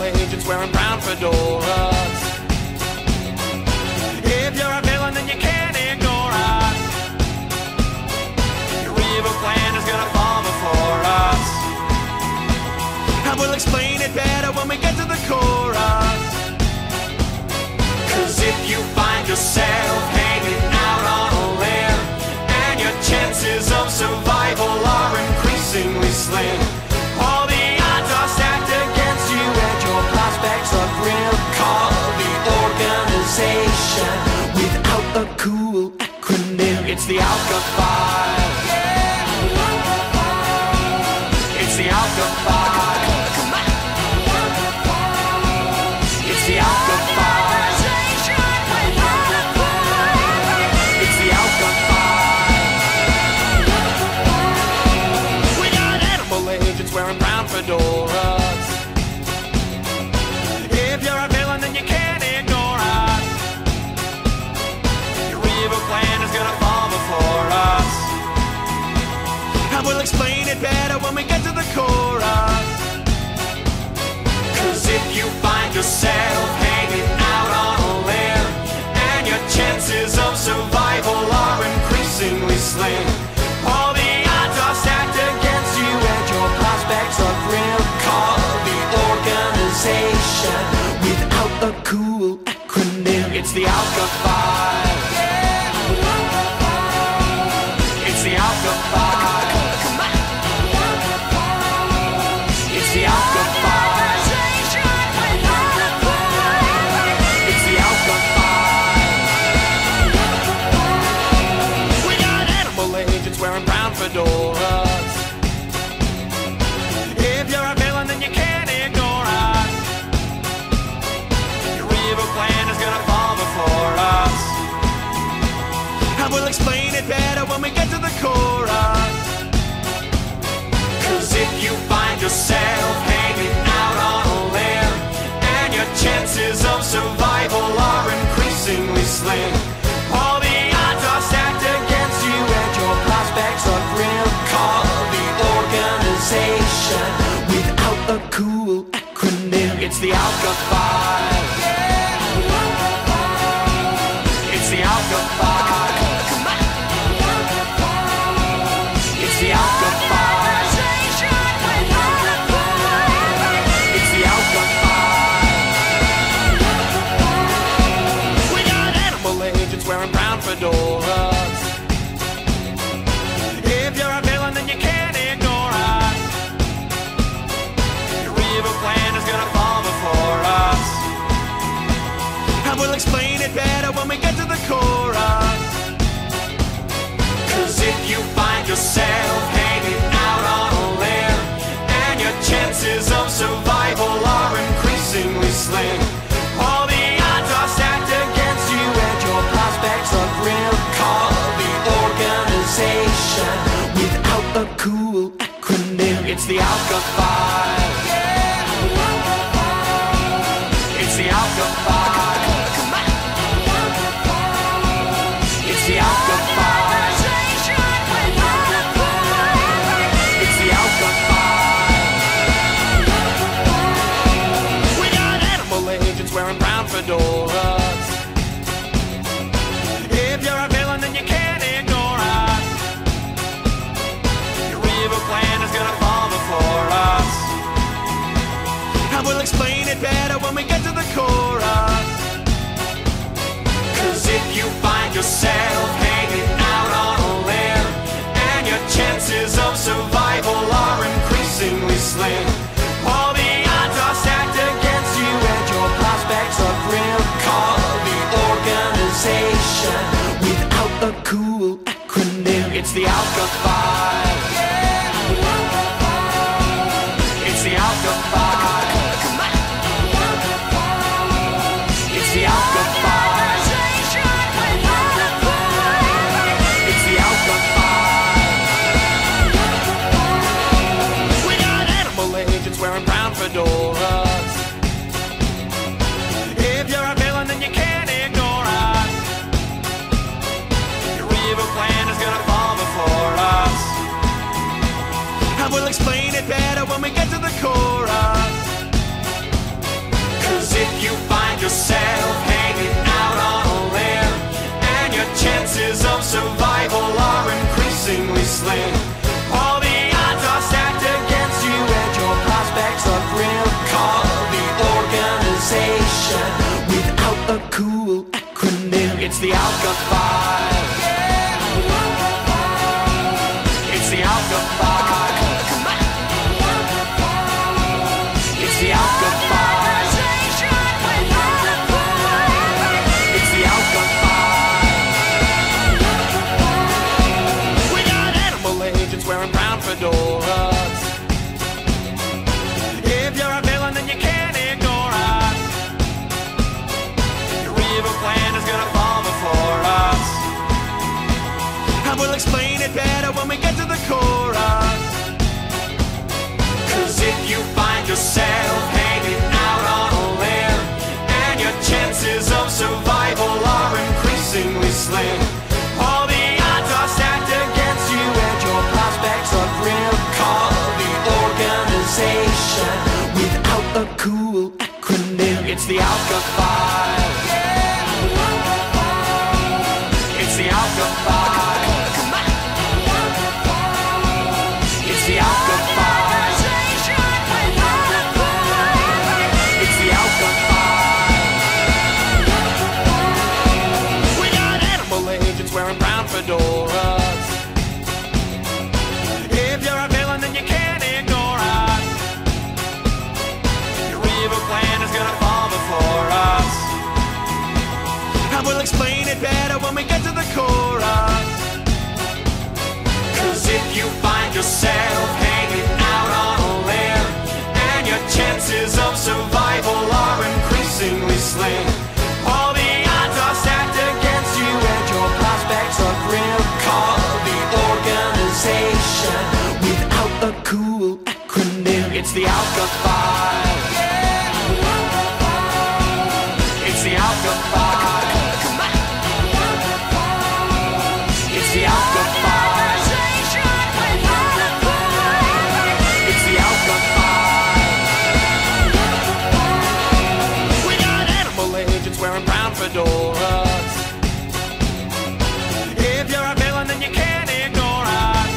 agents wearing brown fedoras. If you're a villain, then you can't ignore us. Your evil plan is gonna fall before us, and we'll explain it better when we get to the chorus. 'Cause if you find yourself hanging out on a limb, and your chances of survival are increasingly slim, all the odds are stacked against you and your prospects are grim. Call the organization without a cool acronym. It's the OWCA Files. It's the OWCA Files. It's the OWCA Files. It's the OWCA Files. We got animal agents wearing brown fedoras. If you're a villain, then you can't ignore us. Your evil plan is gonna fall before us, and we'll explain it better when we get to the chorus. 'Cause if you find yourself hanging out on a limb, and your chances of survival are increasingly slim, all the odds are stacked against you and your prospects are grim. Call the organization without a cool acronym. It's the OWCA Files. It's the OWCA Files. It's the OWCA Files. It's the OWCA Files. We got animal agents wearing brown fedoras. If you're a villain, then you can't ignore us. Your evil plan is gonna fall before us, and we'll explain it better when we get to the chorus. 'Cause if you find yourself hanging out on a limb, and your chances of survival are increasingly slim, all the odds are stacked against you and your prospects are grim. Call the organization without a cool acronym. It's the OWCA Files. It's the OWCA Files. It's the OWCA Files. It's the OWCA Files. We got animal agents wearing brown fedoras. If you're a villain, then you can't ignore us. Your evil plan is gonna fall before us, and we'll explain it better when we get to the chorus. 'Cause if you find yourself hanging out on a limb, and your chances of survival are increasingly slim, all the odds are stacked against you and your prospects are grim. Call the organization without a cool acronym. It's the OWCA Files. It's the OWCA Files. It's the OWCA Files. It's the OWCA Files. We got animal agents wearing brown fedoras. If you're a villain, then you can't ignore us. Your evil plan is gonna fall before us, and we'll explain it better when we get to the chorus. 'Cause if you find yourself hanging out on a limb, and your chances of survival are increasingly slim, all the odds are stacked against you and your prospects are grim. Call the organization without a cool acronym. It's the OWCA Files. It's the OWCA Files. It's the OWCA Files. It's the OWCA Files. We got animal agents wearing brown fedoras. If you're a villain, then you can't ignore us. Your evil plan is gonna fall before us, a cool acronym. It's the OWCA Files. It's the OWCA Files. It's the OWCA Files. It's the OWCA Files. We got animal agents wearing brown fedoras. If you're a villain, then you can't ignore us. Your evil plan is gonna fall before us, and we'll explain it better when we get to the chorus. 'Cause if you find yourself hanging out on a limb, and your chances of survival are increasingly slim, all the odds are stacked against you and your prospects are grim. Call the organization without a cool acronym. It's the OWCA Files. It's the OWCA Files. It's the OWCA Files. It's the OWCA Files. We got animal agents wearing brown fedoras. If you're a villain, then you can't ignore us. Your evil plan is gonna fall before us, and we'll explain it better when we get to the chorus. 'Cause if you find yourself hanging out on a limb, and your chances of survival are increasingly slim, all the odds are stacked against you and your prospects are grim. Call the organization without a cool acronym. It's the OWCA Files. It's the OWCA Files. It's the OWCA Files. It's the OWCA Files. We got animal agents wearing brown fedoras. If you're a villain, then you can't ignore us.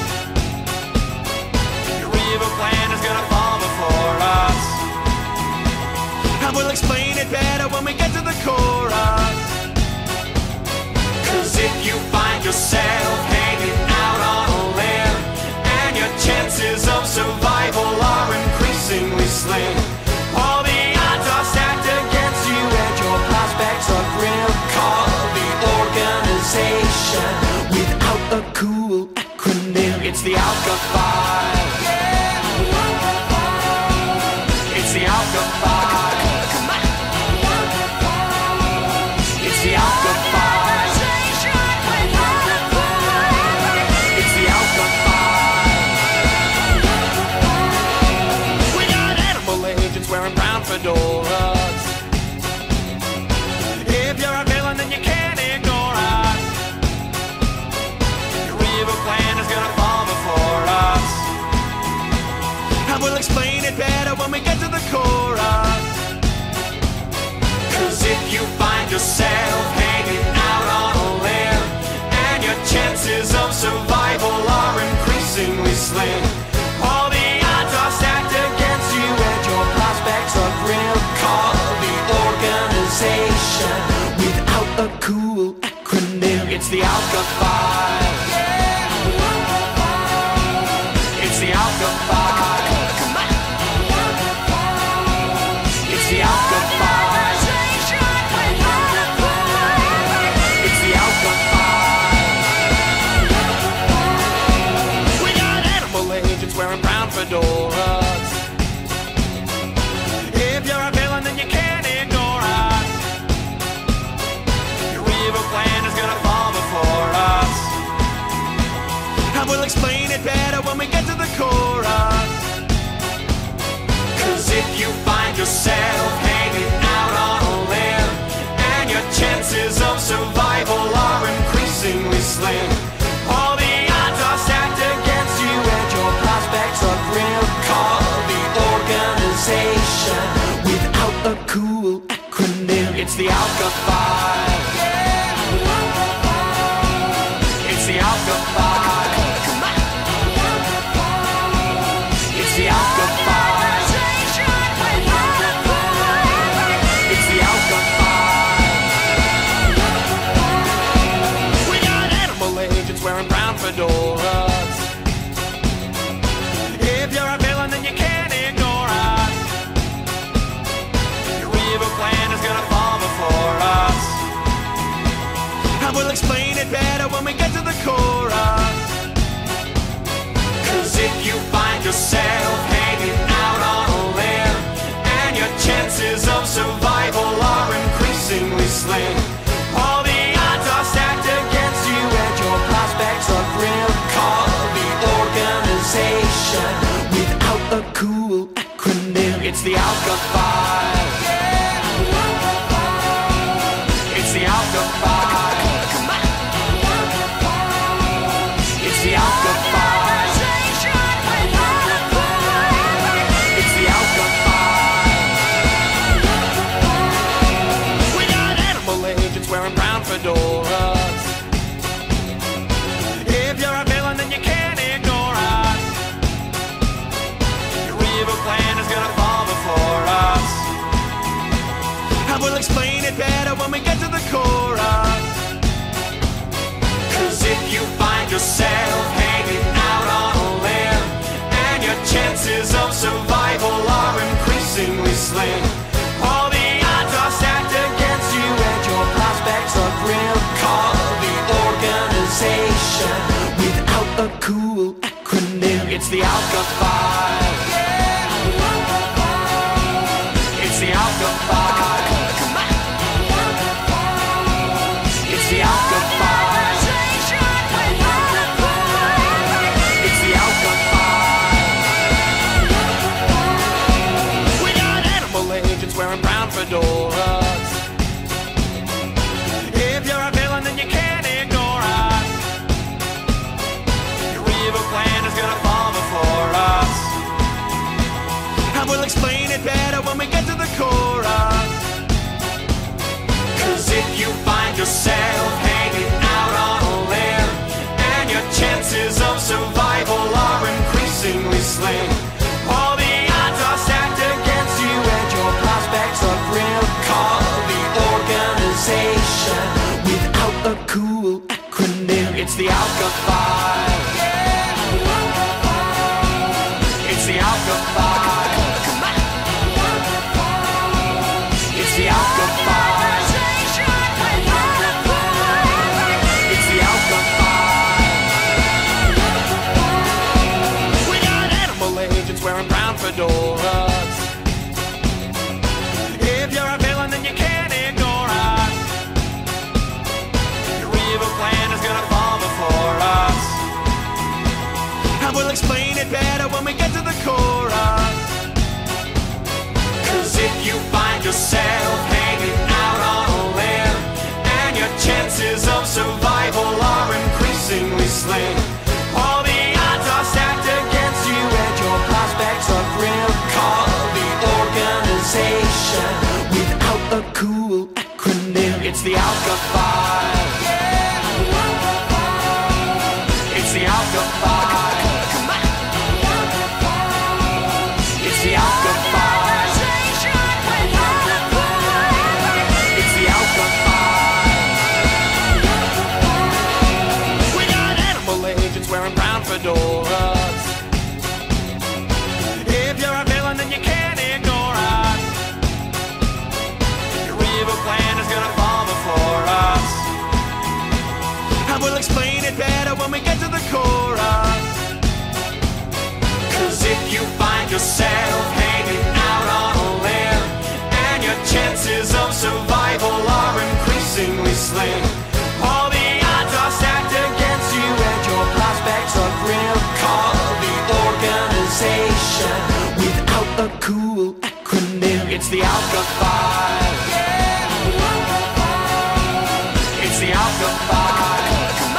Your evil plan is gonna fall before us, and we'll explain it better when we get to the chorus. 'Cause if you find yourself hanging out on a limb, and your chances of survival are increasingly slim, all the odds are stacked against you and your prospects are grim. Call the organization without a cool acronym. It's the OWCA Files. It's the OWCA Files. It's the OWCA Files. It's the OWCA Files. We got animal agents wearing brown fedoras. If you're a villain, then you can't ignore us. Your evil plan is gonna fall before us, and we'll explain it better when we get to the chorus. 'Cause if you find yourself hanging out on a limb, and your chances of survival are increasingly slim, all the odds are stacked against you and your prospects are grim. Call the organization without a cool acronym. It's the OWCA Files. It's the OWCA Files. It's the OWCA Files. It's the OWCA Files. We got animal agents wearing brown fedoras. If you're a villain, then you can't ignore us. Your evil plan is gonna fall before us, and we'll explain it better when we get to the chorus. 'Cause if you find yourself hanging out on a limb, and your chances of survival are increasingly slim, all the odds are stacked against you and your prospects are grim. Call the organization without a cool acronym. It's the OWCA Files. It's the OWCA Files. It's the OWCA Files. It's the OWCA Files. when we get to the chorus. 'Cause if you find yourself hanging out on a limb and your chances of survival are increasingly slim, all the odds are stacked against you and your prospects are grim, call the organization without a cool acronym. It's the OWCA Files. It's the OWCA Files. It's the OWCA Files. It's the OWCA Files. We got animal agents wearing brown fedoras. If you're a villain, then you can't ignore us. Your evil plan is gonna fall before us. I will explain it better when we get to the chorus. 'Cause if you find yourself hanging out on a limb and your chances of survival are increasingly slim, all the odds are stacked against you and your prospects are grim, call the organization without a cool acronym. It's the OWCA Files. It's the OWCA Files. It's the OWCA Files. It's the OWCA Files. We got animal agents wearing brown fedoras. If you're a villain, then you can't ignore us. Your evil plan is gonna fall before us. I will explain it better when we get to the chorus. 'Cause if you find yourself hanging out on a limb and your chances of survival are increasingly slim, all the odds are stacked against you and your prospects are grim, call the organization without a cool acronym. It's the OWCA Files. It's the OWCA Files. It's the OWCA Files. It's the OWCA Files. We got animal agents wearing brown fedoras. If you're a villain, then you can't ignore us. Your evil plan is gonna fall before us. I will explain it better when we get to the chorus. 'Cause if you find yourself hanging out on a limb and your chances of survival are increasingly slim, all the odds are stacked against you and your prospects are grim, call the organization without a cool acronym. It's the OWCA Files. It's the OWCA Files. It's the OWCA Files. It's the OWCA Files. We got animal agents wearing brown fedoras. If you're a villain, then you can't ignore us. Your evil plan is gonna fall before us. I will explain it better when we get to the chorus. 'Cause if you find yourself hanging out on a limb and your chances of survival are increasingly slim, all the odds are stacked against you and your prospects are grim, call the organization without a cool acronym. It's the OWCA Files. It's the OWCA Files.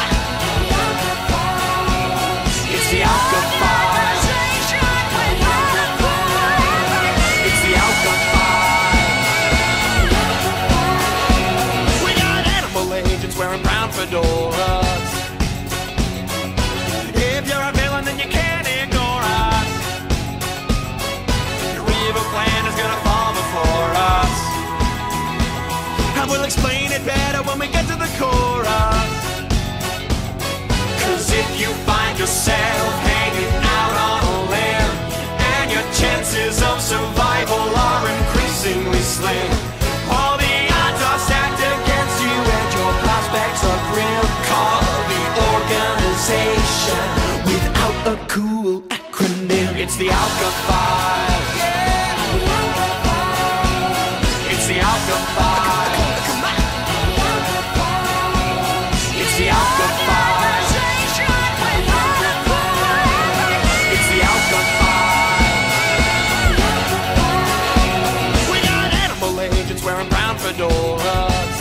It's the OWCA Files. It's the OWCA Files. We got animal agents wearing brown fedoras. If you're a villain, then you can't ignore us. Your evil plan is gonna fall before us. I will explain it better when we get to the chorus. 'Cause if you find yourself hanging out on a limb and your chances of survival are increasingly slim, all the odds are stacked against you and your prospects are grim, call the cool acronym. It's the OWCA Files. It's the OWCA Files. It's the OWCA Files. It's the OWCA Files. We got animal agents wearing brown fedoras.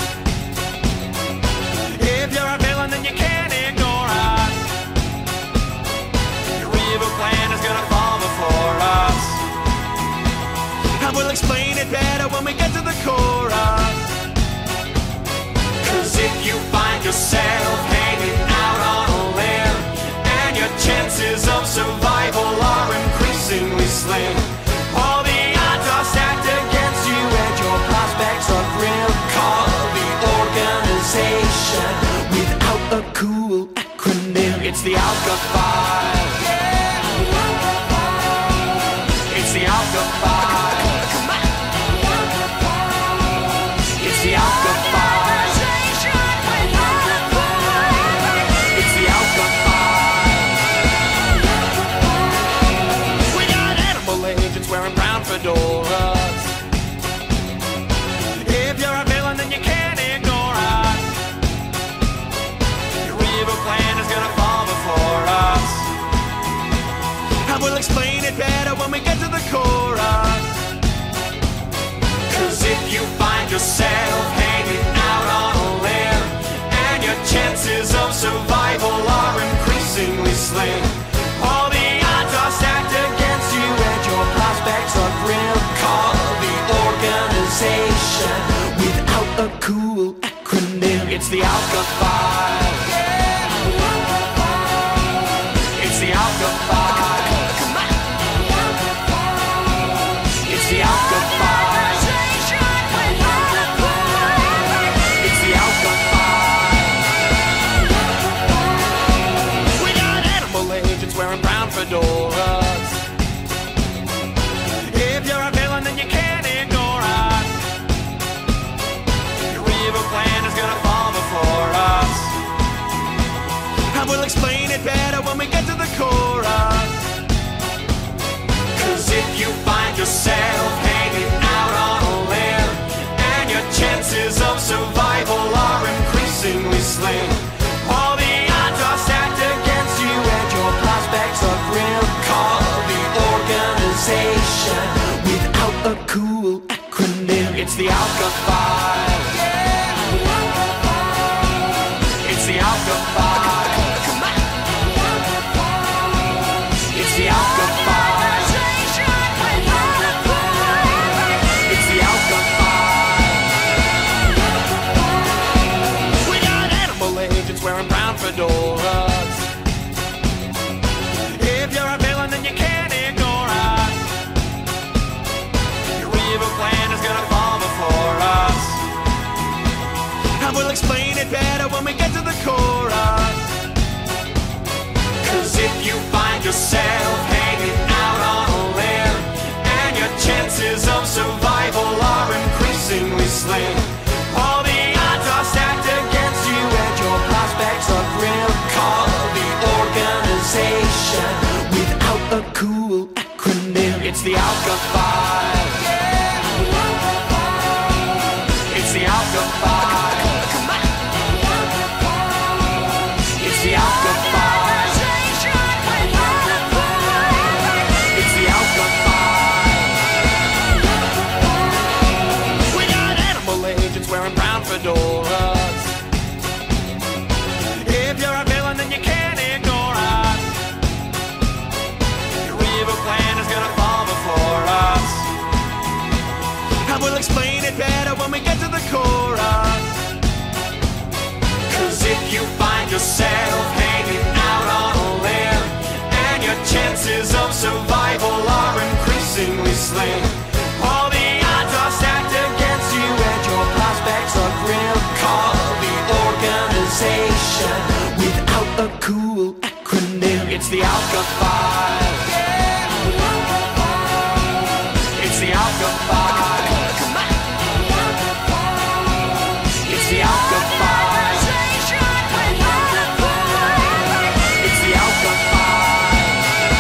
If you're a villain, then you can't ignore us. Your evil plan is gonna fall before us, and we'll explain it better when we get to the chorus. 'Cause if you find yourself hanging out on a limb, and your chances of survival are increasingly slim, all the odds are stacked against you and your prospects are grim. Call the organization without a cool acronym. It's the OWCA Files. It's the OWCA Files. It's the OWCA Files. It's the OWCA Files. We got animal agents wearing brown fedoras. If you're a villain, then you can't ignore us. Your evil plan is gonna fall before us, and we'll explain it better when we get to the chorus. 'Cause if you find yourself hanging out on a limb, and your chances of survival are increasingly slim, all the odds are stacked against you and your prospects are grim. Call the organization without a cool acronym. It's the OWCA Files. It's the OWCA Files. It's the OWCA Files. It's the OWCA Files. We got animal agents wearing brown fedoras. If you're a villain, then you can't ignore us. Your evil plan is gonna fall before us, and we'll explain it better when we get to the chorus. 'Cause if you find yourself hanging out on a limb, and your chances of survival are increasingly slim, all the odds are stacked against you and your prospects are grim. Call the organization without a cool acronym. It's the OWCA Files. It's the OWCA Files. It's the OWCA Files. It's the OWCA Files. We got animal agents wearing brown fedoras. If you're a villain, then you can't ignore us. Your evil plan is gonna fall before us, and we'll explain it better when we get to the chorus. 'Cause if you find yourself hanging out on a limb, and your chances of survival are increasingly slim, all the odds are stacked against you and your prospects are grim. Call the organization without a cool acronym. It's the OWCA Files. It's the OWCA Files. It's the OWCA Files. It's the OWCA Files. We got animal agents wearing brown fedoras. If you're a villain, then you can't ignore us. Your evil plan is gonna fall before us, and we'll explain it better when we get to the chorus. 'Cause if you find yourself hanging out on a limb, and your chances of survival are increasingly slim, all the odds are stacked against you and your prospects are grim. Call the organization without a cool acronym. It's the OWCA Files. It's the OWCA Files. It's the OWCA Files. It's the OWCA Files.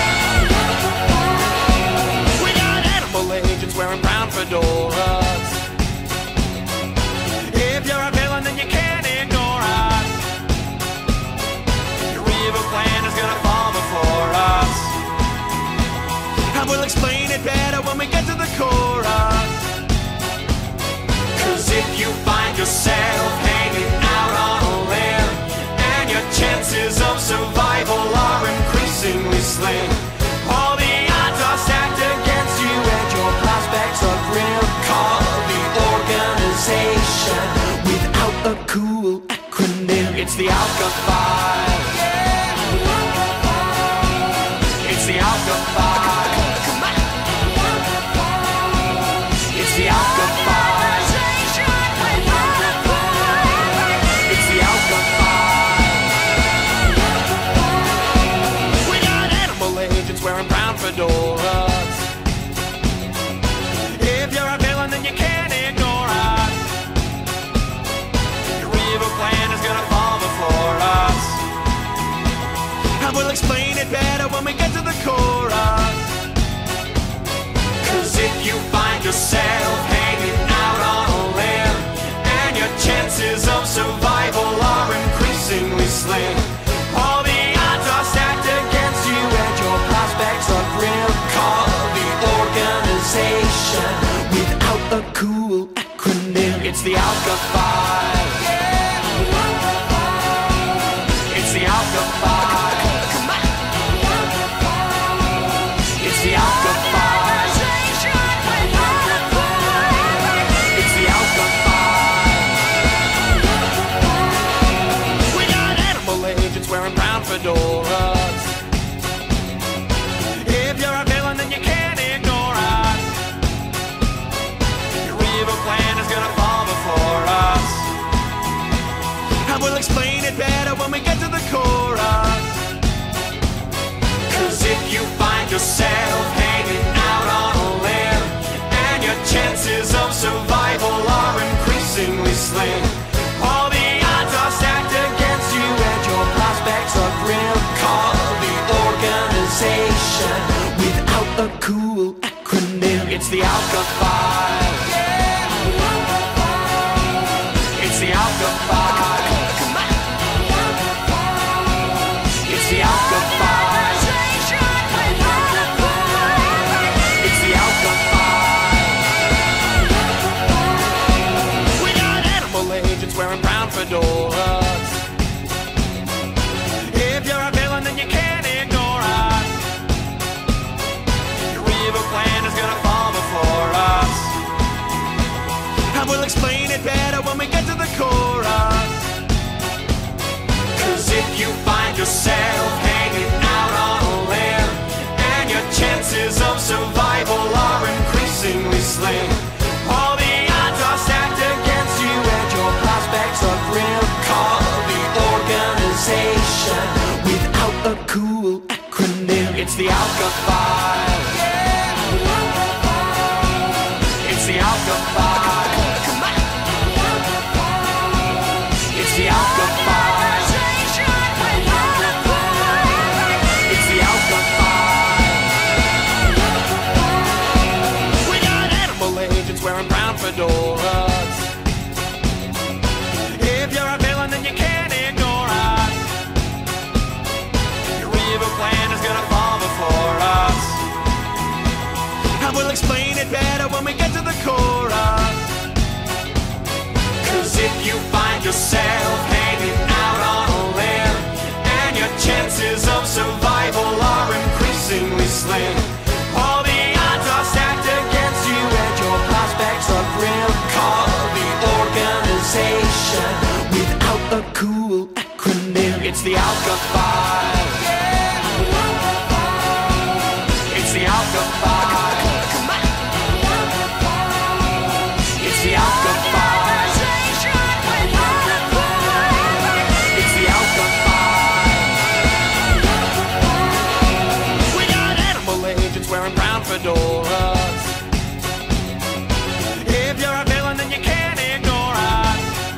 increasingly slim. All the odds are stacked against you and your prospects are grim. Call the organization without a cool acronym. It's the OWCA Files. It's the OWCA Files. It's the OWCA Files. It's the OWCA Files. We got animal agents wearing brown fedoras. If you're a villain, then you can't ignore us. Your evil plan is gonna fall before us, and we'll explain it better when we get to the chorus. 'Cause if you find yourself hanging out on a limb, and your chances of survival are increasingly slim, all the odds are stacked against you and your prospects are grim. Call the organization without a cool acronym. It's the OWCA Files. It's the OWCA Files. It's the OWCA Files. It's the OWCA Files. We got animal agents wearing brown fedoras. If you're a villain, then you can't ignore us. Your evil plan is gonna fall before us, and we'll explain it better when we get to the chorus. 'Cause if you find yourself hanging out on a limb, and your chances of survival are increasingly slim, all the odds are stacked against you and your prospects are grim. Call the organization without a cool acronym. It's the OWCA Files. It's the OWCA Files. It's the OWCA Files. It's the OWCA Files. We got animal agents wearing brown fedoras. If you're a villain, then you can't ignore us. Your evil plan is gonna fall before us, and we'll explain it better when we get to the chorus. 'Cause if you find yourself hanging out on a limb, and your chances of survival are increasingly slim, all the odds are stacked against you and your prospects are grim. Call the organization without a cool acronym. It's the OWCA Files. It's the OWCA Files. It's the OWCA Files. It's the OWCA Files. We got animal agents wearing brown fedoras. If you're a villain, then you can't ignore us. Your evil plan is gonna fall before us, and we'll explain it better when we get to the chorus. 'Cause if you find yourself hanging out on a limb, and your chances of survival are increasingly slim, all the odds are stacked against you and your prospects are grim. Call the organization without a cool acronym. It's the OWCA Files. It's the OWCA Files. It's the OWCA Files. It's the OWCA Files. We got animal agents wearing brown fedoras. If you're a villain, then you can't ignore us.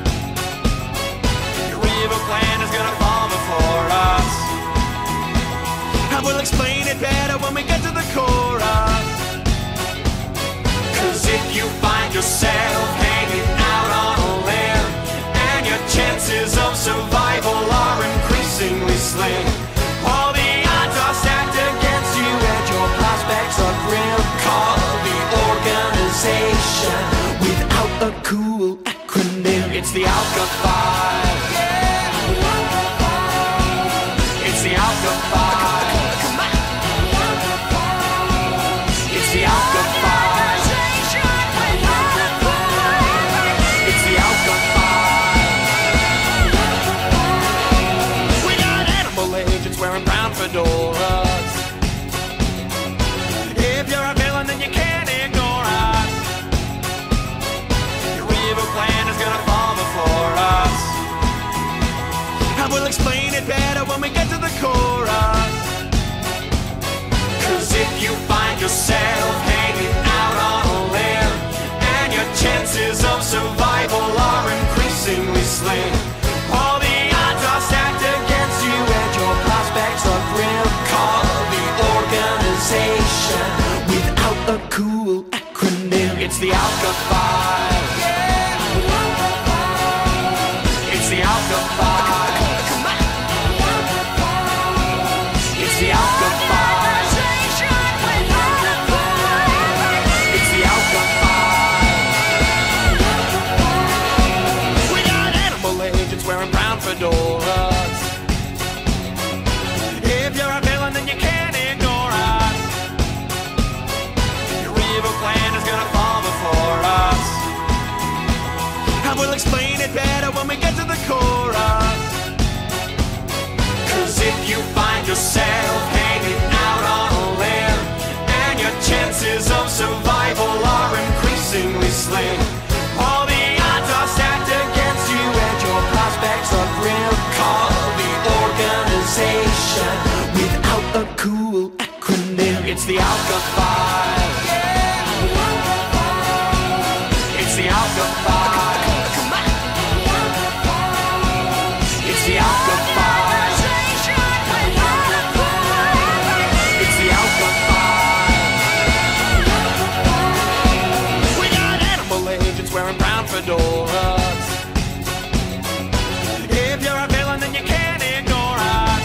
Your evil plan is gonna fall before us, and we'll explain it better when we get to the chorus. 'Cause if you find yourself hanging out on a limb, and your chances of survival are increasingly slim, all the odds are stacked against you and your prospects are grim. Call the organization without a cool acronym. It's the OWCA Files. It's the OWCA Files. we'll explain it better when we get to the chorus. 'Cause if you find yourself hanging out on a limb and your chances of survival are increasingly slim, all the odds are stacked against you and your prospects are grim, call the organization without a cool acronym. It's the OWCA Files. It's the OWCA Files. It's the OWCA Files. It's the OWCA Files. We got animal agents wearing brown fedoras. If you're a villain, then you can't ignore us. Your evil plan is gonna fall before us, and we'll explain it better when we get to the chorus. 'Cause if you find yourself hanging out on a limb and your chances of survival are increasingly slim, all the odds are stacked against you and your prospects are grim, call the organization without a cool acronym. It's the OWCA Files. It's the OWCA Files. It's the OWCA Files. It's the OWCA Files. We got animal agents wearing brown fedoras. If you're a villain, then you can't ignore us.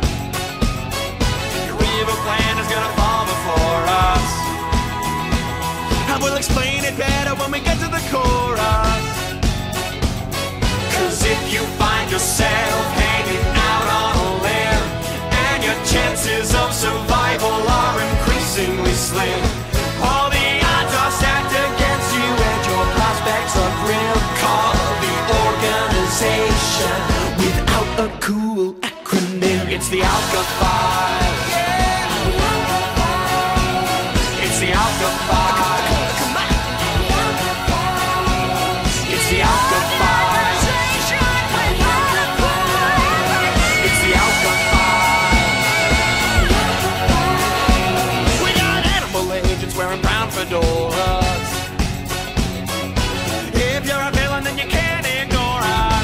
Your evil plan is gonna fall before us, and we'll explain it better when we get to the chorus. 'Cause if you find yourself hanging out on a limb and your chances of survival are increasingly slim, all the odds are stacked against you and your prospects are grim, call the organization without a cool acronym. It's the OWCA Files. It's the OWCA Files. It's the OWCA Files. It's the OWCA Files. We got animal agents wearing brown fedoras. If you're a villain, then you can't ignore us.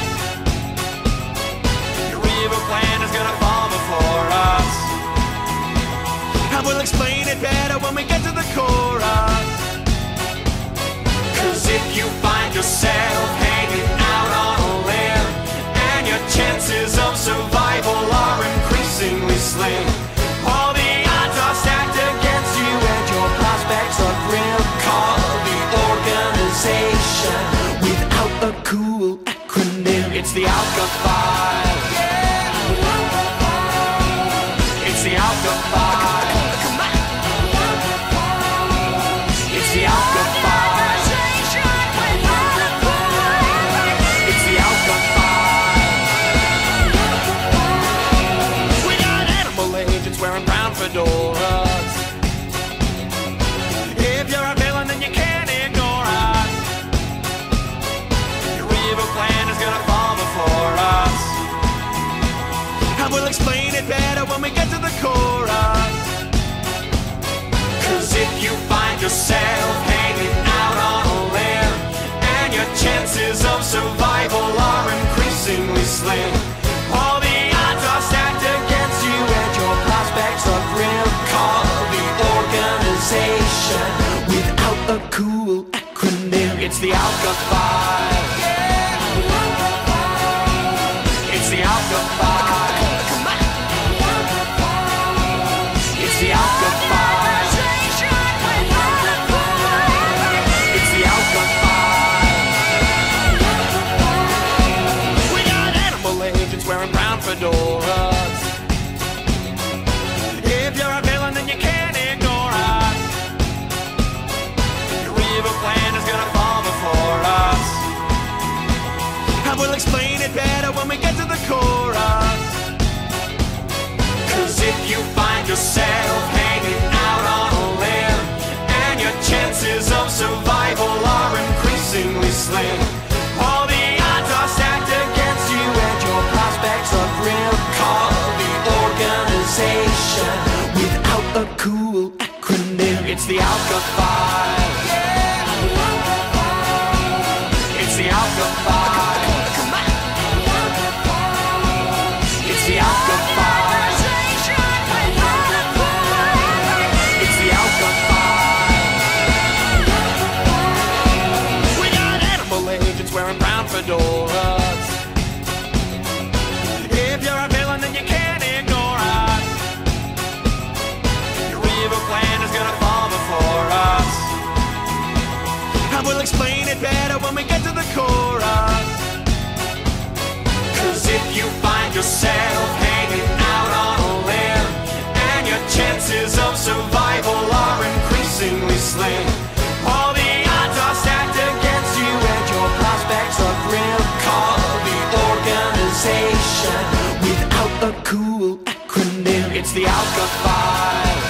Your evil plan is gonna fall before us, and we'll explain it better when we get to the chorus. 'Cause if you find yourself hanging out on a limb and your chances of survival are increasingly slim, all the odds are stacked against you and your prospects are grim, call the organization without a cool acronym. It's the OWCA Files. It's the OWCA Files. It's the OWCA Files. It's the OWCA Files. We got animal agents wearing brown fedoras. If you're a villain, then you can't ignore us. Your evil plan is gonna fall before us, and we'll explain it better when we get to the chorus. 'Cause if you find yourself hanging out on a limb and your chances of survival are increasingly slim, all the odds are stacked against you and your prospects are grim, call the organization without a cool acronym. It's the OWCA Files. It's the OWCA Files. It's the OWCA Files. It's the OWCA Files. We got animal agents wearing brown fedoras. If you're a villain, then you can't ignore us. Your evil plan is gonna fall before us, and we'll explain it better when we get to the chorus. 'Cause if you find yourself hanging out on a limb and your chances of survival are increasingly slim, all the odds are stacked against you and your prospects are grim, cool acronym. It's the OWCA Files. It's the OWCA Files. It's the OWCA Files. It's the OWCA Files. We got animal agents wearing brown fedoras. If you're a villain, then you can't ignore us. Your evil plan is gonna fall before us, and we'll explain it better when we get to the chorus. 'Cause if you find yourself hanging out on a limb, and your chances of survival are increasingly slim, all the odds are stacked against you and your prospects are grim. Call the organization without a cool acronym. It's the OWCA Files.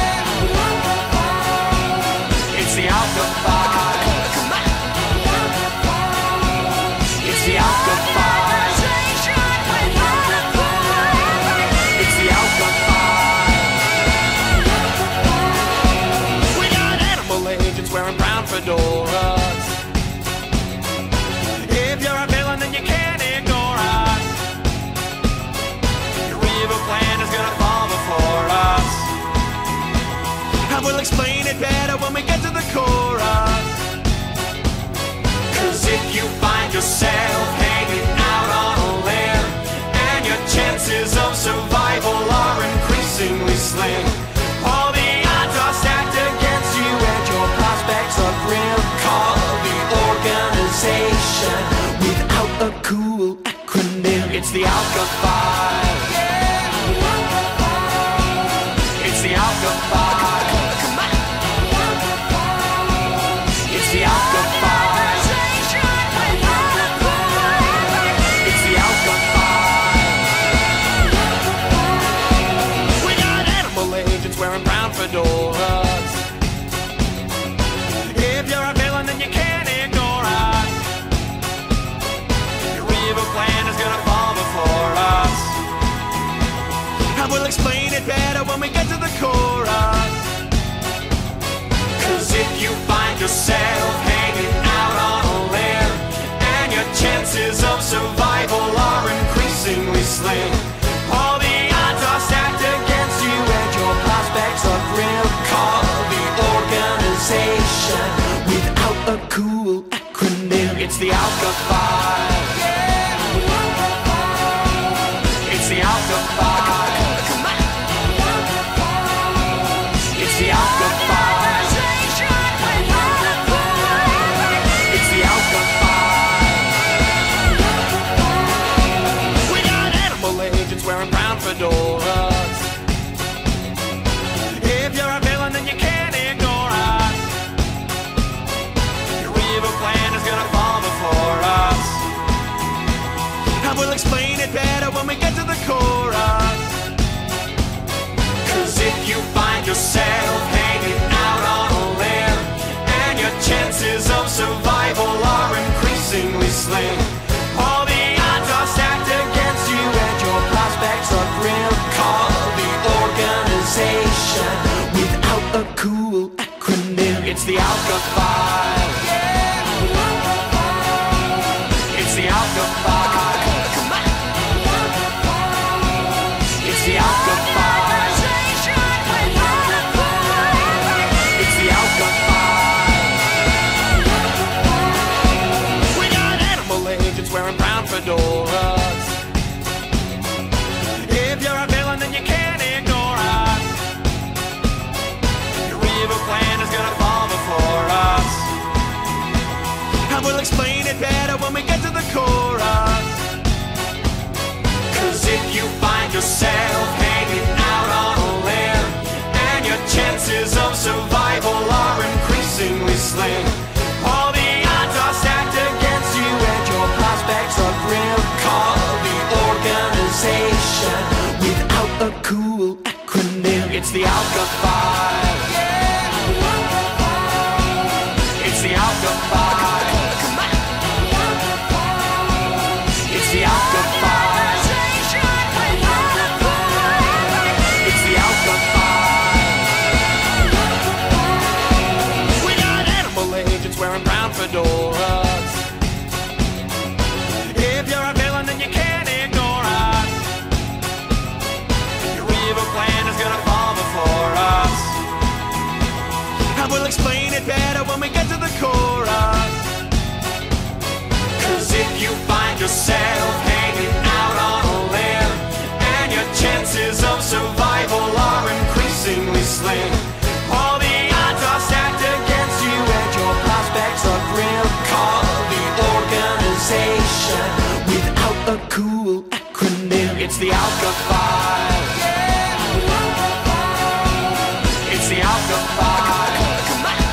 It's the OWCA Files. It's the OWCA Files. It's the OWCA Files. We got animal agents wearing brown fedoras. If you're a villain, then you can't ignore us. Your evil plan is gonna fall before us, and we'll explain it better when we get to the chorus. 'Cause if you find yourself hanging out on a limb, and your chances of survival are increasingly slim, all the odds are stacked against you and your prospects are grim. Call the organization without a cool acronym. It's the OWCA Files. It's the OWCA Files. It's the OWCA Files. It's the OWCA Files. We got animal agents wearing brown fedoras. If you're a villain, then you can't ignore us. Your evil plan is gonna fall before us, and we'll explain it better when we get to the chorus. 'Cause if you find yourself hanging out on a limb, and your chances of survival are increasingly slim, all the odds are stacked against you and your prospects are grim. Call the organization without a cool acronym. It's the OWCA Files. It's the OWCA Files. It's the OWCA Files. It's the OWCA Files. We got animal agents wearing brown fedoras. If you're a villain, then you can't ignore us. Your evil plan is gonna fall before us, and we'll explain it better when we get to the chorus. 'Cause if you find yourself hanging out on a limb, and your chances of survival are increasingly slim, all the odds are stacked against you and your prospects are grim. Call the organization without a cool acronym. It's the OWCA Files. It's the OWCA Files. It's the OWCA Files. It's the OWCA Files. We got animal agents wearing brown fedoras. If you're a villain, then you can't ignore us. Your evil plan is gonna fall before us, and we'll explain it better when we get to the chorus. 'Cause if you find yourself hanging out on a limb, and your chances of survival are increasingly slim, all the odds are stacked against you and your prospects are grim. Call the organization without a cool acronym. It's the OWCA Files. It's the OWCA Files. It's the OWCA Files. It's the OWCA Files. cool acronym. It's the OWCA Files. It's the OWCA Files.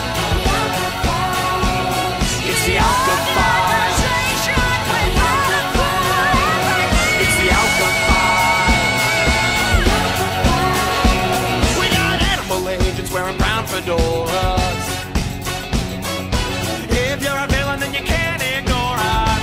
It's the OWCA Files. It's the OWCA Files. We got animal agents wearing brown fedoras. If you're a villain, then you can't ignore us.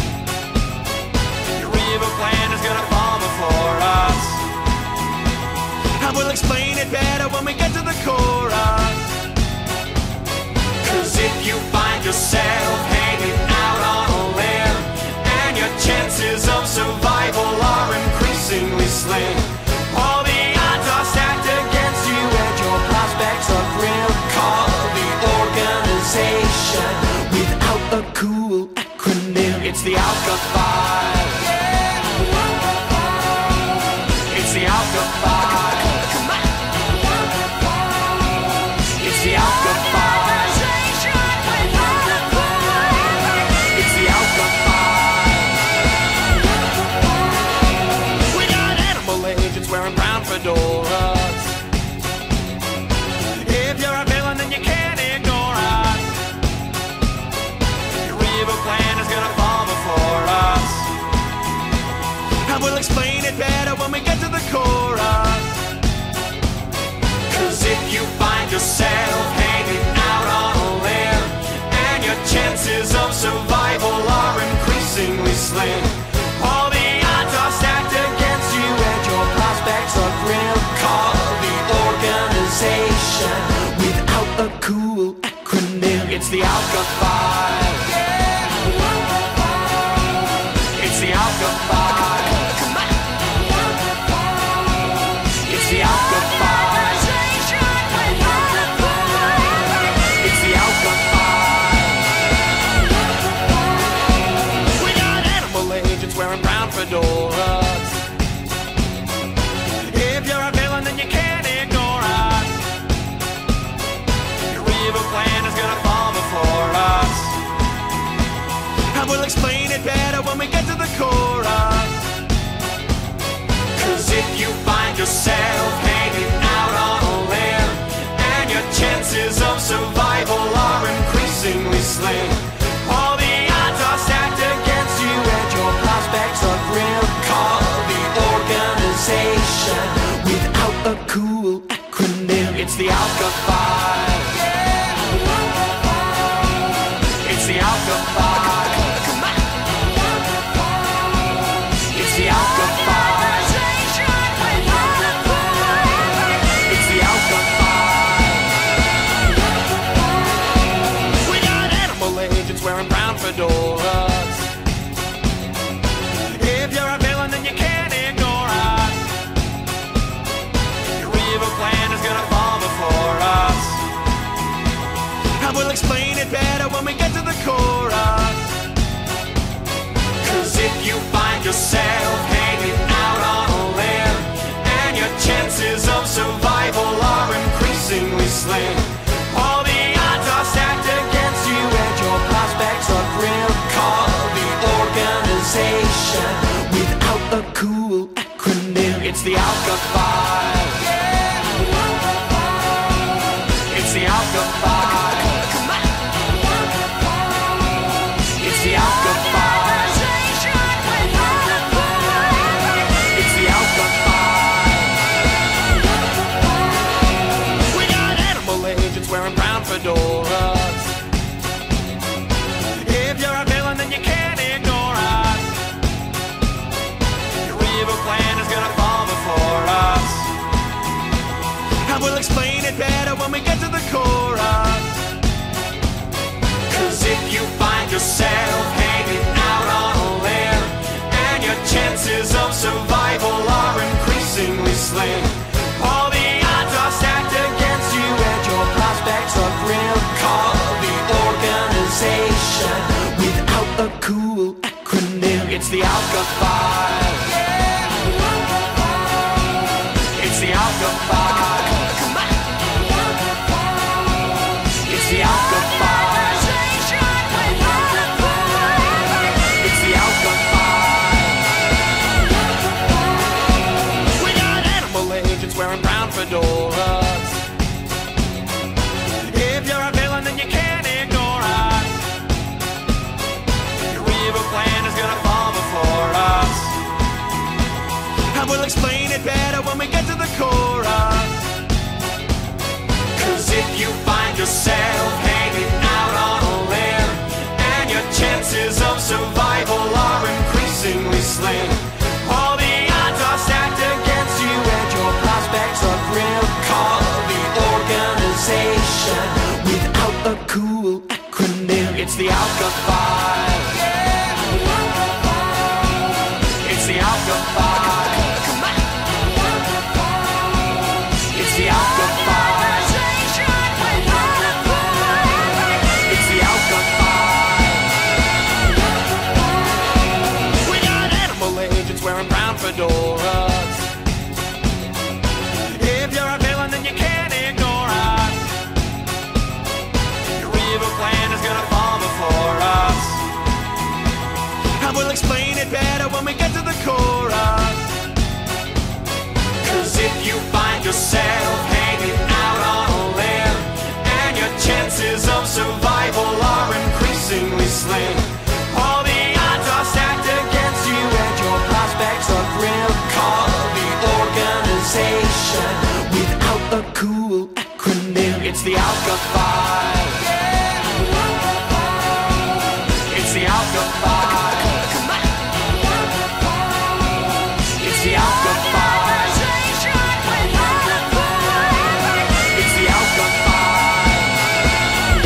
Your evil plan is gonna fall before us. And we'll explain it better when we get to the chorus. 'Cause if you find yourself hanging out on a limb, and your chances of survival are increasingly slim, all the odds are stacked against you and your prospects are grim. Call the organization without a cool acronym. It's the OWCA Files. It's the OWCA Files. It's the OWCA Files. It's the OWCA Files. We got animal agents wearing brown fedoras. If you're a villain, then you can't ignore us. Your evil plan is gonna fall before us. And we'll explain it better when we get to the chorus. 'Cause if you find yourself hanging out on a limb, and your chances of survival are increasingly slim, all the odds are stacked against you and your prospects are grim. Call the organization without a cool acronym. It's the OWCA Files. It's the OWCA Files. It's the OWCA Files. It's the OWCA Files. We got animal agents wearing brown fedoras. If you're a villain, then you can't ignore us. Your evil plan is gonna fall before us. And we'll explain it better when we get to the chorus. 'Cause if you find yourself hanging out on a limb, and your chances of survival are increasingly slim, all the odds are stacked against you and your prospects are grim. Call the organization without a cool acronym. It's the OWCA Files. It's the OWCA Files. It's the OWCA Files. It's the OWCA Files. We got animal agents wearing brown fedoras. If you're a villain, then you can't ignore us. Your evil plan is gonna fall before us. And we'll explain it better when we get to the chorus. 'Cause if you find yourself hanging out on a limb, and your chances of survival are increasingly slim, all the odds are stacked against you and your prospects are grim. Call the organization without a cool acronym. It's the OWCA Files. It's the OWCA Files. It's the OWCA Files. It's the OWCA Files. We got animal agents wearing brown fedoras. If you're a villain, then you can't ignore us. Your evil plan is gonna fall before us. And we'll explain it better when we get to the chorus. 'Cause if you find yourself hanging out on a limb, and your chances of survival are increasingly slim, all the odds are stacked against you and your prospects are grim. Call the organization without a cool acronym. It's the OWCA Files. It's the OWCA Files. It's the OWCA Files. It's the OWCA Files. OWCA Files. It's the OWCA Files. It's the OWCA Files. It's the OWCA Files. We got animal agents wearing brown fedoras. If you're a villain, then you can't ignore us. Your evil plan is gonna fall before us, and we'll explain it better when we get to the chorus. 'Cause if you find yourself hanging out on a limb, and your chances of survival are increasingly slim, all the odds are stacked against you and your prospects are grim. Call the organization without a cool acronym. It's the OWCA Files. It's the OWCA Files. It's the OWCA Files. It's the OWCA Files.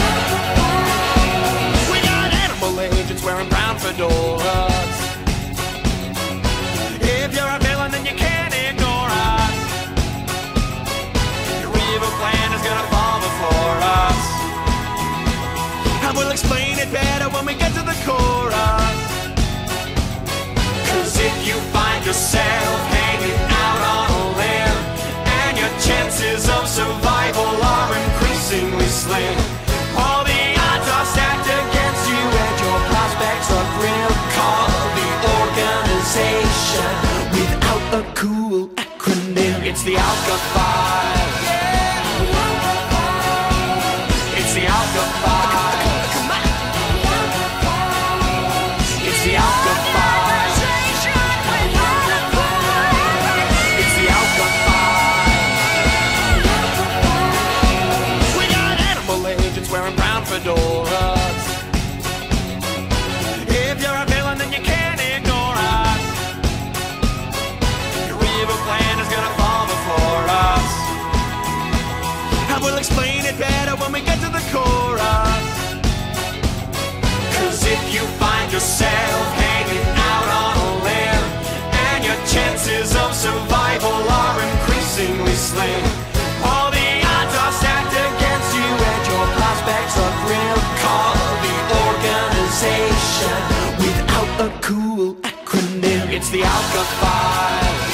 We got animal agents wearing brown fedoras. If you're a villain, then you can't ignore us. Your evil plan is gonna fall before us, and we'll explain it better when we get to the chorus. 'Cause if you find yourself hanging out on a limb, and your chances of survival are increasingly slim, all the odds are stacked against you and your prospects are grim. Call the organization without a cool acronym. It's the OWCA Files. It's the OWCA Files. It's the OWCA Files. It's the OWCA Files. We got animal agents wearing brown fedoras. If you're a villain, then you can't ignore us. Your evil plan is gonna fall before us, and we'll explain it better when we get to the chorus. 'Cause if you find yourself hanging out on a limb, and your chances of survival are increasingly slim, all the odds are stacked against you and your prospects are grim. Call the organization without a cool acronym. It's the OWCA Files.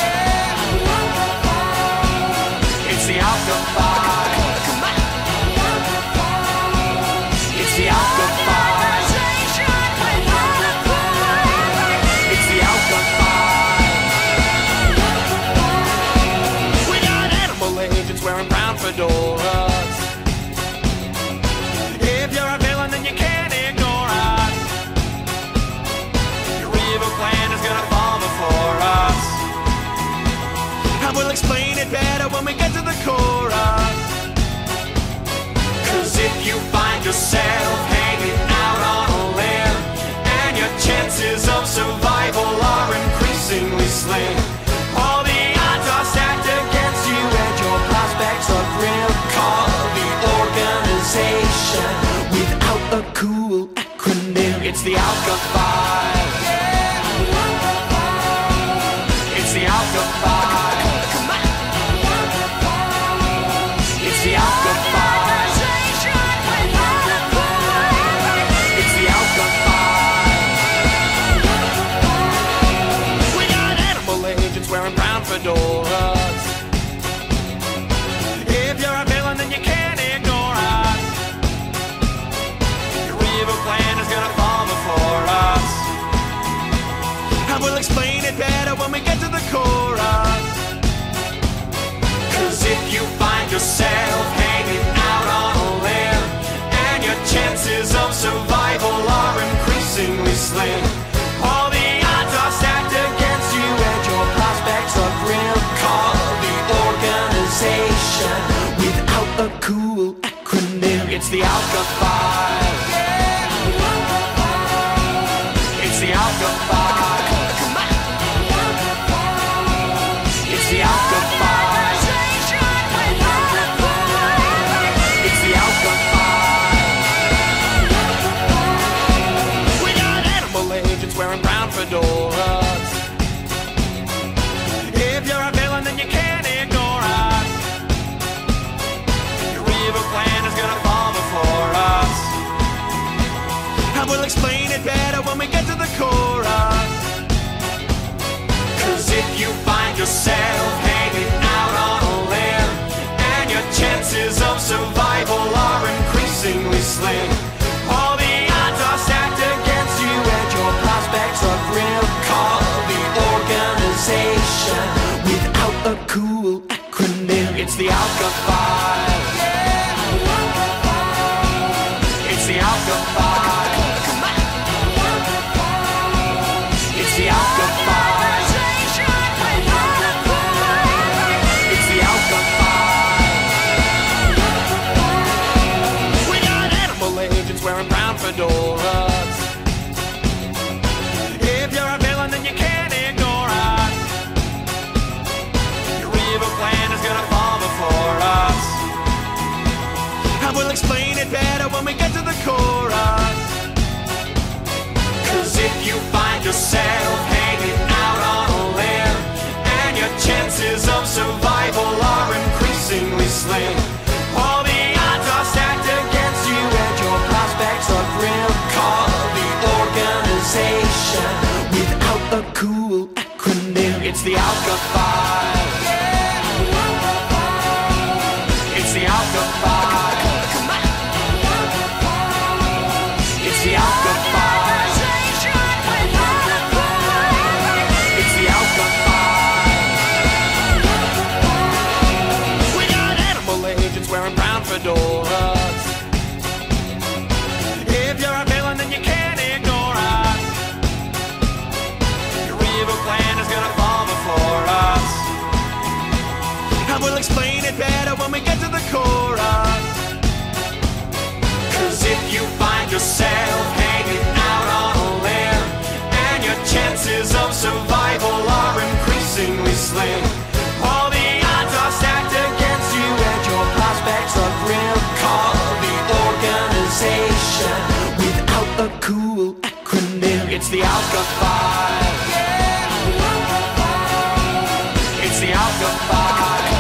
It's the OWCA Files. It's the OWCA Files. It's the OWCA Files. We got animal agents wearing brown fedoras. If you're a villain, then you can't ignore us. Your evil plan is gonna fall before us, and we'll explain it better when we get to the chorus. 'Cause if you find yourself hanging out on a limb, and your chances of survival are increasingly slim, all the odds are stacked against you and your prospects are grim. Call the organization without a cool acronym. It's the OWCA Files. It's the OWCA Files. It's the OWCA Files. It's the OWCA Files. We got animal agents wearing brown fedoras. If you're a villain, then you can't ignore us. Your evil plan is gonna fall before us, and we'll explain it better when we get to the chorus. 'Cause if you find yourself hanging out on a limb, and your chances of survival are increasingly slim, all the odds are stacked against you and your prospects are grim. Call the organization without a cool acronym. It's the OWCA Files. It's the OWCA Files. It's the OWCA Files. It's the OWCA Files. wearing brown fedoras. If you're a villain, then you can't ignore us. Your evil plan is gonna fall before us, and we'll explain it better when we get to the chorus. 'Cause if you find yourself hanging out on a limb, and your chances of survival are increasingly slim, all the odds are stacked against you and your prospects are grim, call the organization without a cool acronym. It's the OWCA Files. It's the OWCA Files. It's the OWCA Files. It's the OWCA Files. We got animal agents wearing brown fedoras. If you're a villain, then you can't ignore us. Your evil plan is gonna fall before us, and we'll explain it better when we get to the chorus. 'Cause if you find yourself hanging out on a limb, and your chances of survival are increasingly slim, all the odds are stacked against you and your prospects are grim, call the organization without a cool acronym. It's the OWCA Files. It's the OWCA Files. It's the OWCA Files. It's the OWCA Files. We got animal agents wearing brown fedoras. If you're a villain, then you can't ignore us. Your evil plan is gonna fall before us, and we'll explain it better when we get to the chorus. 'Cause if you find yourself hanging out on a limb, and your chances of survival are increasingly slim, all the odds are stacked against you and your prospects are grim, call the organization without a cool acronym. It's the OWCA Files. It's the OWCA Files.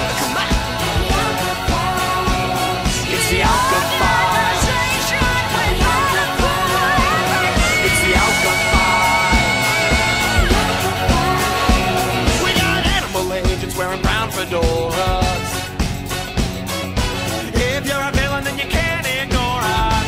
It's the OWCA Files. It's the OWCA Files. We got animal agents wearing brown fedoras. If you're a villain, then you can't ignore us.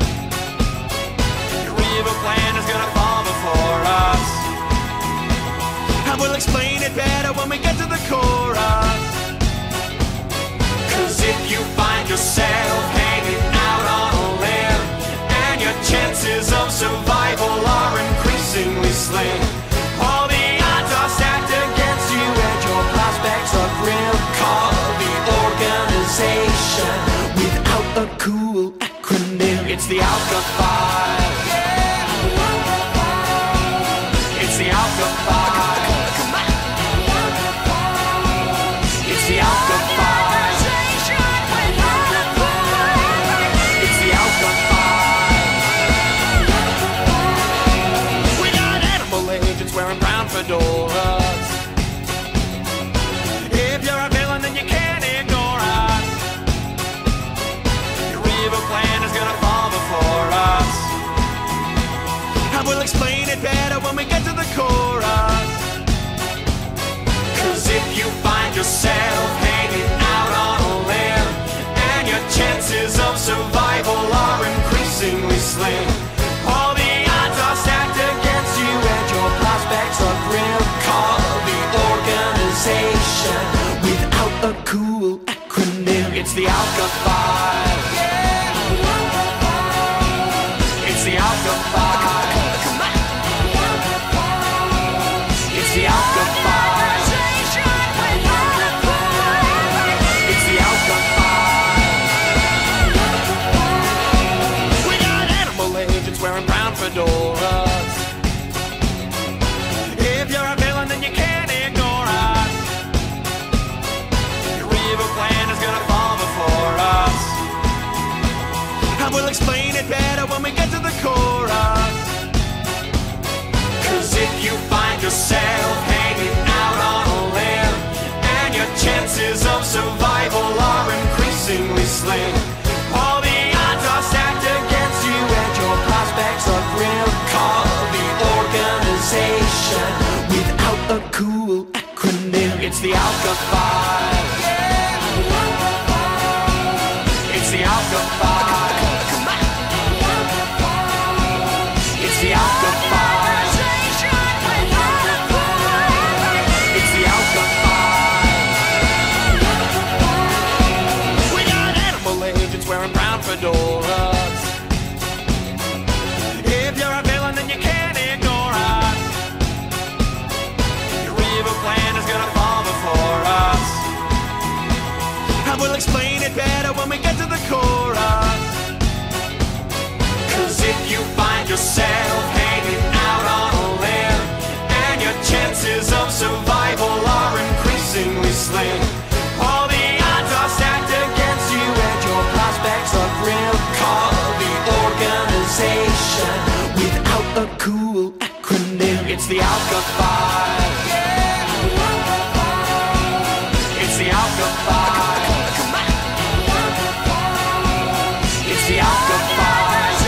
Your evil plan is gonna fall before us, and we'll explain it better when we get to the chorus. 'Cause if you find yourself hanging out on a limb, and your chances of survival are increasingly slim, all the odds are stacked against you and your prospects are grim, call the organization without a cool acronym. It's the OWCA Files. It's the OWCA Files. It's the OWCA Files. It's the OWCA Files. We got animal agents wearing brown fedoras. If you're a villain, then you can't ignore us. Your evil plan is gonna fall before us, and we'll explain it better when we get to the chorus. 'Cause if you find yourself hanging out on a limb, and your chances of survival are increasingly slim, all the odds are stacked against you and your prospects are grim, call the organization without a cool acronym. It's the OWCA Files. It's the OWCA Files. It's the OWCA Files. It's the OWCA Files. We got animal agents wearing brown fedoras. If you're a villain, then you can't ignore us. Your evil plan is gonna fall before us, It's the OWCA Files. It's the OWCA Files. It's the OWCA Files. It's the OWCA Files. We got animal agents wearing brown fedoras. If you're a villain, then you can't ignore us. Your evil plan is gonna fall before us. And we'll explain it better when we get to the chorus. 'Cause if you find yourself hanging out on a limb, and your chances of survival are increasingly slim, all the odds are stacked against you and your prospects are grim. Call the organization without a cool acronym. It's the OWCA Files. It's the OWCA Files. It's the OWCA Files.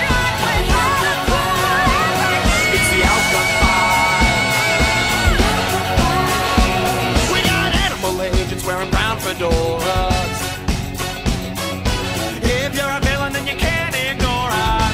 It's the OWCA Files. We got animal agents wearing brown fedoras. If you're a villain, then you can't ignore us.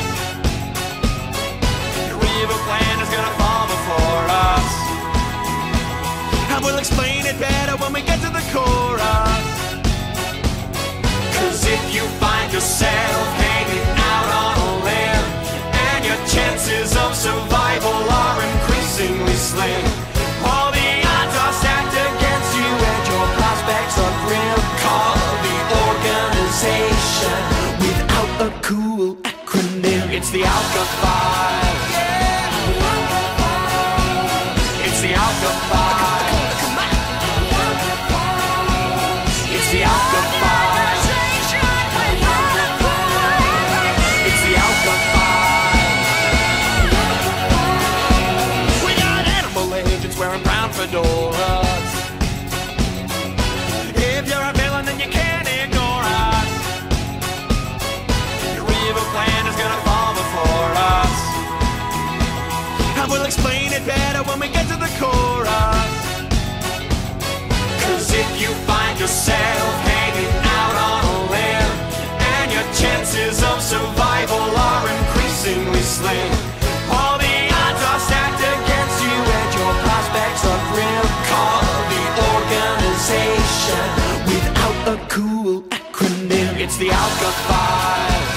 Your evil plan is gonna fall before us. And we'll explain it better when we get to the chorus. 'Cause if you find yourself hanging out on a limb, and your chances of survival are increasingly slim, all the odds are stacked against you and your prospects are grim. Call the organization without a cool acronym. It's the OWCA Files. It's the OWCA Files. It's the OWCA Files. It's the OWCA Files. We got animal agents wearing brown fedoras. If you're a villain, then you can't ignore us. Your evil plan is gonna fall before us. And we'll explain it better when we get to the chorus. 'Cause if you find yourself hanging out on a limb, and your chances of survival are increasingly slim, all the odds are stacked against you and your prospects are grim. Call the organization without a cool acronym. It's the OWCA Files.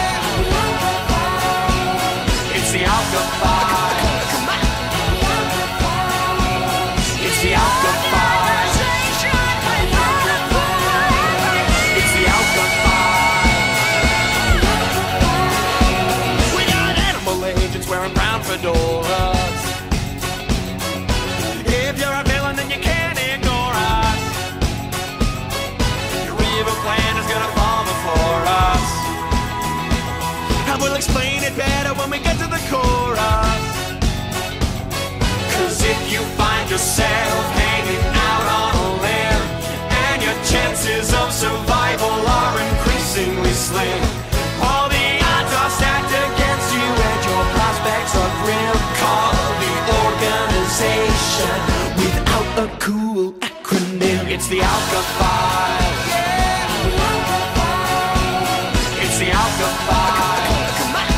It's the OWCA Files. It's the OWCA Files. It's the OWCA Files. We got animal agents wearing brown fedoras. If you're a villain, then you can't ignore us. Your evil plan is gonna fall before us. And we'll explain it better when we get to the chorus. 'Cause if you find yourself hanging out on a limb, and your chances of survival are increasingly slim, all the odds are stacked against you and your prospects are grim. Call the organization without a cool acronym. It's the OWCA Files. It's the OWCA Files.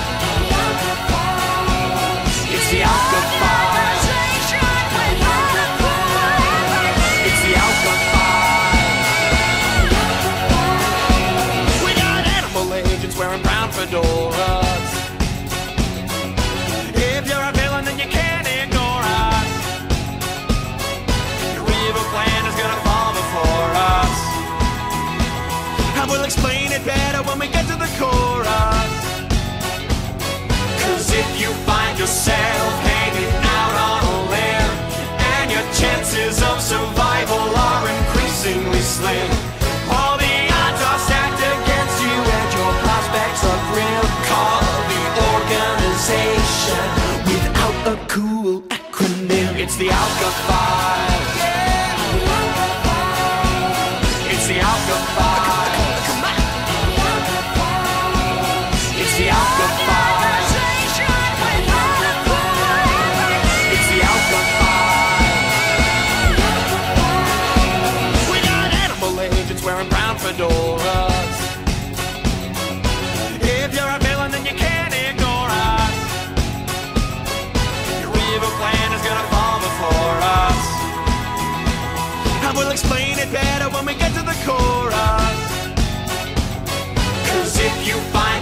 It's the OWCA Files. It's the OWCA Files. We got animal agents wearing brown fedoras. If you're a villain, then you can't ignore us. Your evil plan is gonna fall before us. And we'll explain it better when we get to the chorus. 'Cause if you find yourself hanging out on a limb, and your chances of survival are increasingly slim, all the odds are stacked against you and your prospects are grim. Call the organization without a cool acronym. It's the OWCA Files. It's the OWCA Files. It's the OWCA Files. It's the OWCA Files.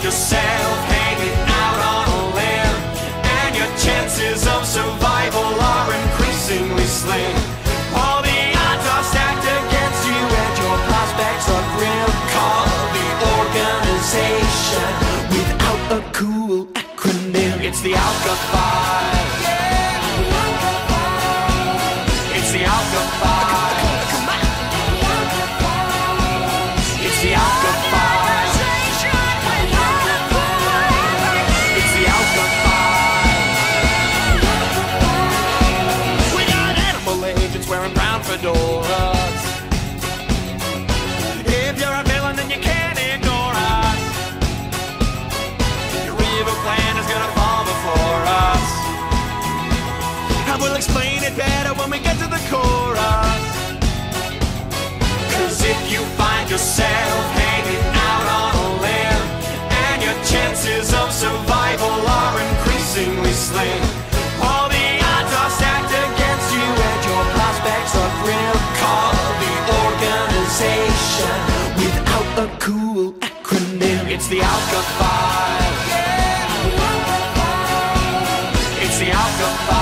yourself hanging out on a limb, and your chances of survival are increasingly slim. All the odds are stacked against you and your prospects are grim. Call the organization without a cool acronym. It's the OWCA Files. It's the OWCA Files. It's the OWCA Files. It's the OWCA Files. We got animal agents wearing brown fedoras. If you're a villain, then you can't ignore us. Your evil plan is gonna fall before us. I will explain it better when we get to the chorus. 'Cause if you find yourself hanging out on a limb, and your chances of survival are increasingly slim, all the odds are stacked against you and your prospects are grim. Call the organization without a cool acronym. It's the OWCA Files. It's the OWCA Files.